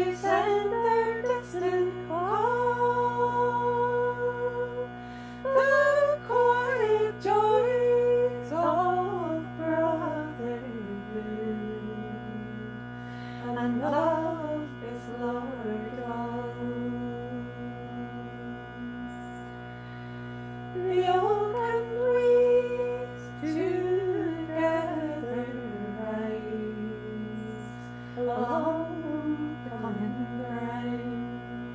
waves and their distant call, the quiet joys of brotherhood, and love is Lord all. The old and weeds together rise along the common ground.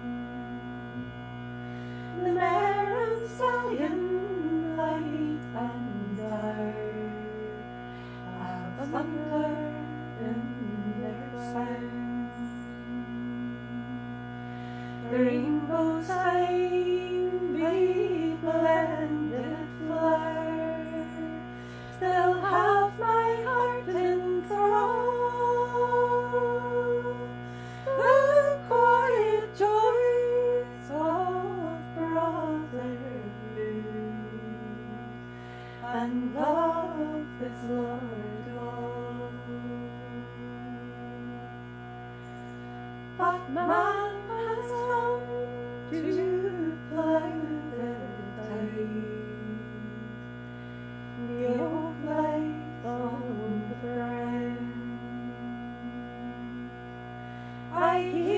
The mare and stallion, light and dark, have thunder in their sound. The rainbow sign, the blended flower, still have my heart enthralled. The quiet joys of brotherhood, and love is Lord all. But man has come to plough the tide, the old lies on the ground. I hear